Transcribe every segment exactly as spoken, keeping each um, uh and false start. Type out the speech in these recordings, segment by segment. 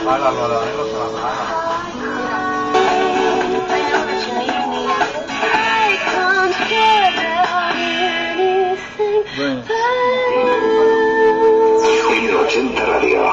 Hágalo, lo de los bueno. mil ochenta Radio.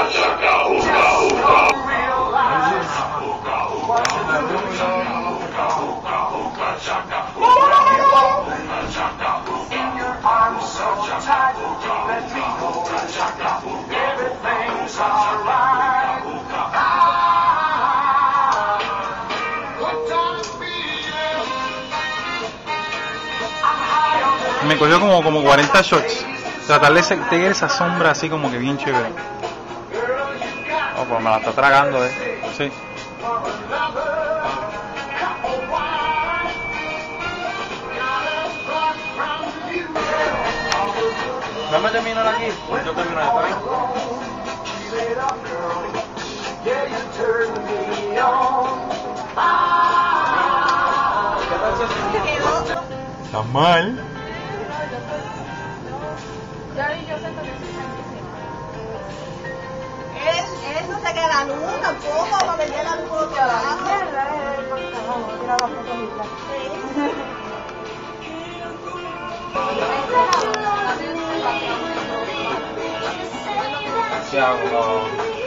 Me cogió como, como cuarenta shots. Tratar de tener esa sombra así como que bien chévere. Oh, pues me la está tragando, eh. Sí. Dame terminar aquí. Yo termino de estar Está mal. Eso se queda la luz tampoco, para vender la luz por otro lado. ¿Qué hago?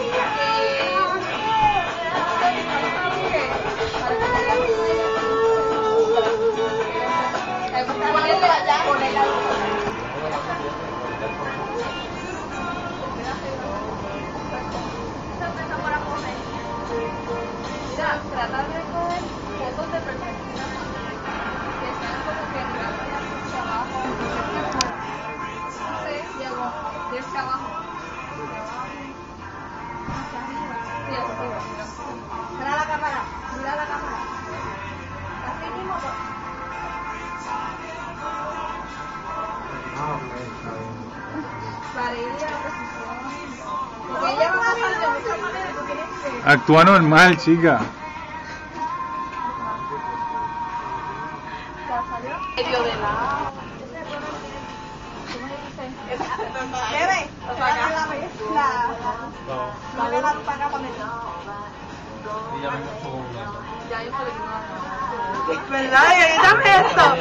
Tratar de coger fotos de personas que están como que hacia abajo. No sé, llegó de hacia abajo. Sí, hacia arriba. Mira la cámara, mira la cámara. Así mismo. Para ir a la posición. Porque ella va a pasar de muchas maneras, tú tienes que... Actúa normal, chica. Medio de lado. Bebe, saca la mezcla. Dale la luz para acá para meter. Ya yo me ¿Verdad? Y ahorita esto.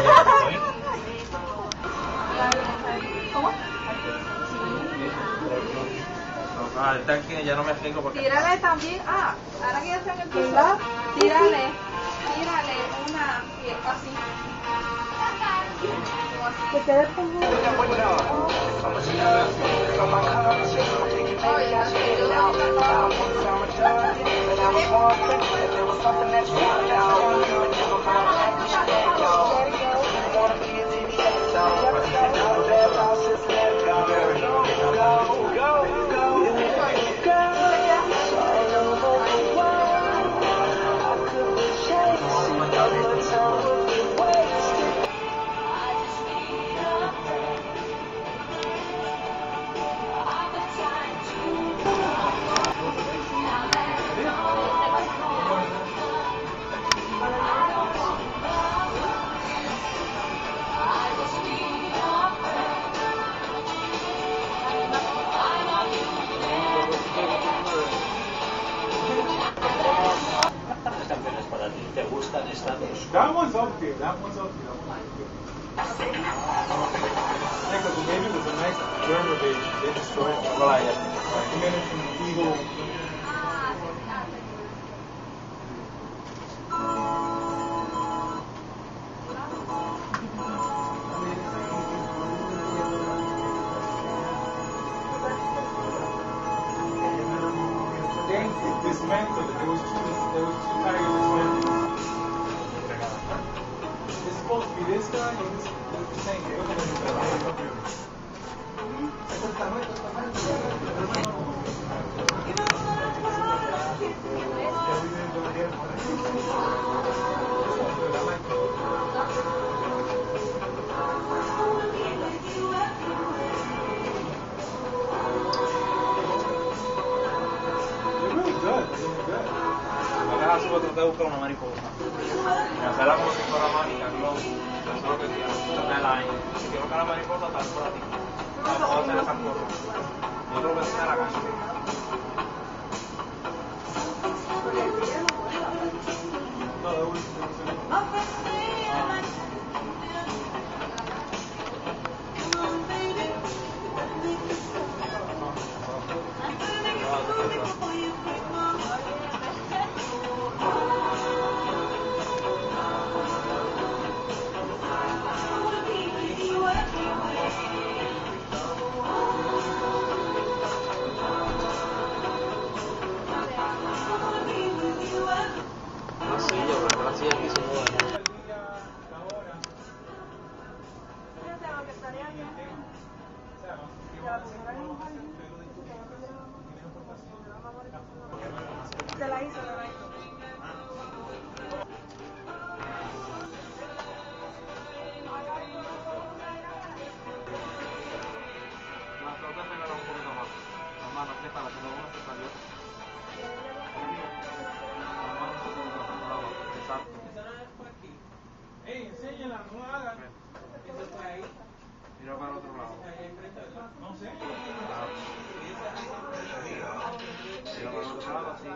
¿Cómo? Ah, el tanque ya no me explico porque... Tírale también, ah, ahora que ya está en el piso, tírale, tírale una, así. Que quede como... That one's up there. That one's up there. Yeah, because maybe it was a nice German baby. They destroyed it. Well, I and then it's an evil. They dismantled it. There was two. There was two tigers dismantled. It's supposed to be this guy or this, the same guy. Ahora tratar de buscar una mariposa. Y hacerla como si fuera mágica, no. Eso es lo que quiero. En el año. Si quiero que la mariposa está por aquí. No puedo hacer esa cosa. Yo creo que sea la canción. Te la hizo, ¿verdad? Las otras me un poquito más. Las manos, que para que no uno se salió. Exacto. Ey, enséñala, no la hagas. Mira para el otro lado. No sé. Mira para el otro lado, así.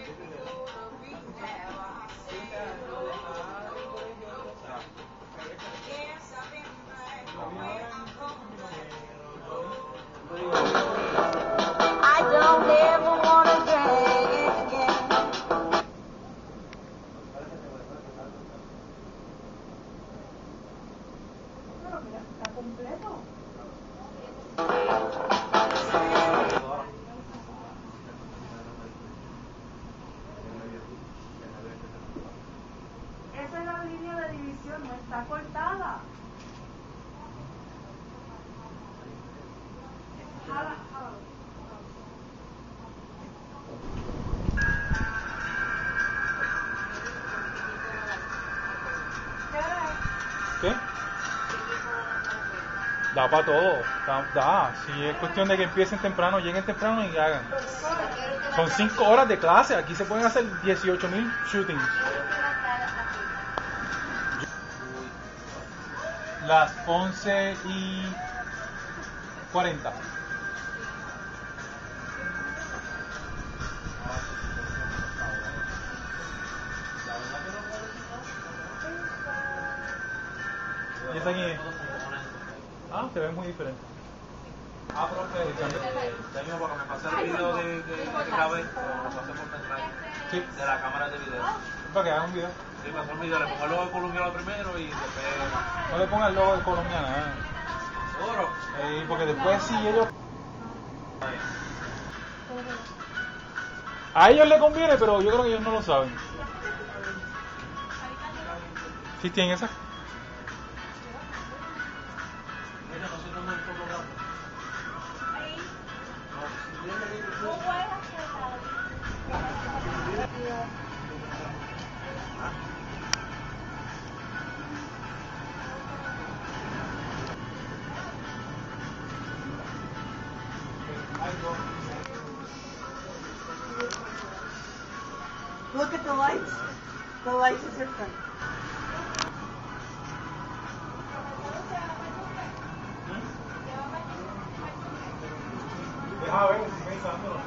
I don't ever wanna drink again. Pero mira, está completo. Esa es la línea de división, no está cortada. Jala, jala. ¿Qué? Da para todo, da, da. Si es cuestión de que empiecen temprano, lleguen temprano y hagan. Son cinco horas de clase, aquí se pueden hacer dieciocho mil shootings. Las once y cuarenta. ¿Y esta quién es? Ah, se ve muy diferente. Ah, profe, ya mismo para que me pase el video de, de, de Gabe, lo pasé por pendrive. Sí, De la cámara de video. para que hagan un video. Sí, pasó el video, le pongo el logo de colombiano primero y después... No le pongan el logo de colombiana, ¿eh? ¿Seguro? Eh, porque después si ellos... A ellos les conviene, pero yo creo que ellos no lo saben. ¿Sí tienen esa? Mira, no sé cómo es el fotógrafo. Look at the lights. The lights are different. Deja ver, estoy pensándolo.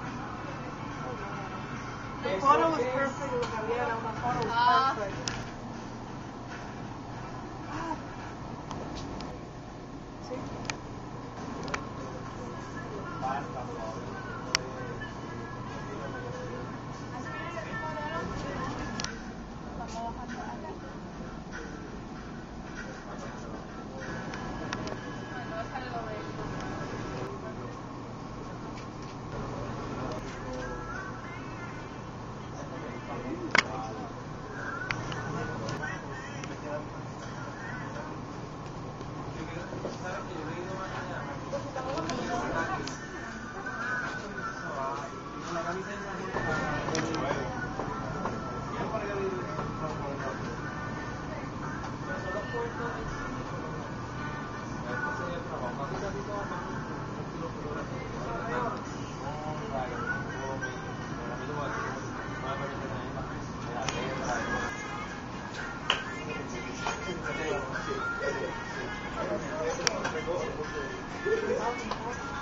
The photo was perfect. Lo que había era una photo was Ah. perfect. Sí.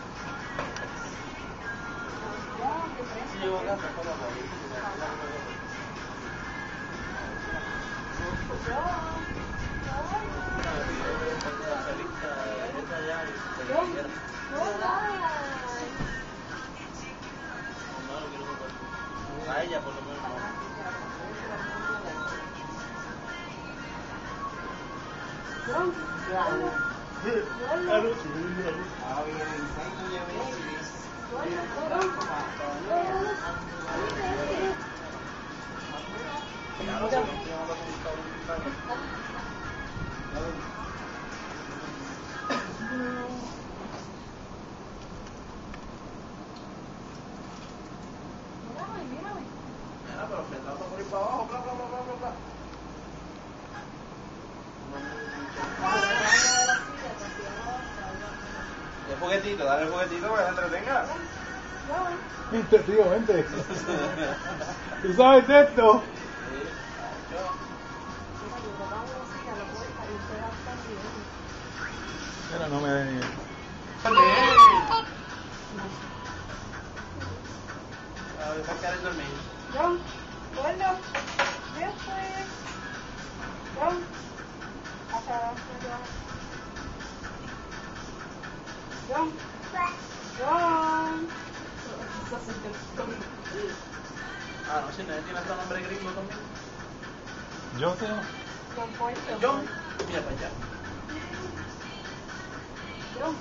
Sí, llevo acá, A ella por lo menos. Pero fletado por ahí para abajo, bla, bla, bla, bla, bla. El juguetito, dale el juguetito para que se entretenga. Vente, tío, vente. ¿Tú sabes de esto? Pero no me den ni... A ver, sacar el dormir. John, bueno, después. John, hasta abajo, John. John. Ah, no, si nadie tiene hasta nombre gringo también. ¿Yo qué? John Puerto. John, mira para allá. John.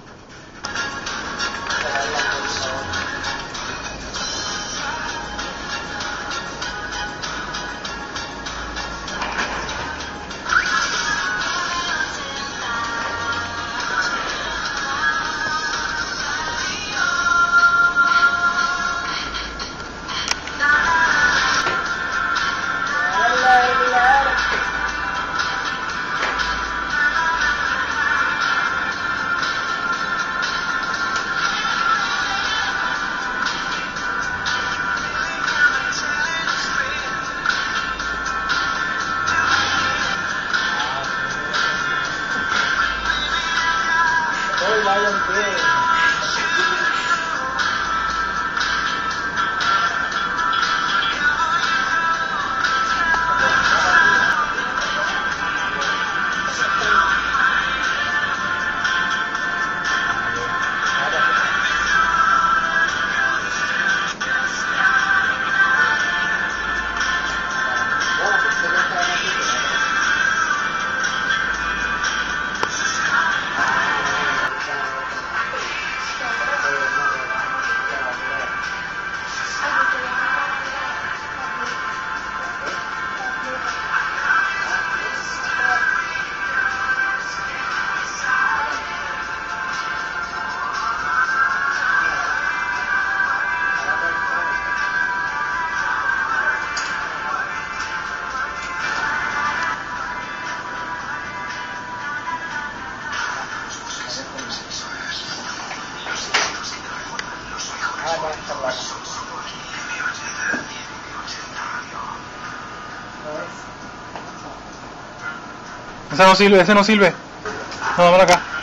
Ese no sirve, ese no sirve. No, dámelo acá.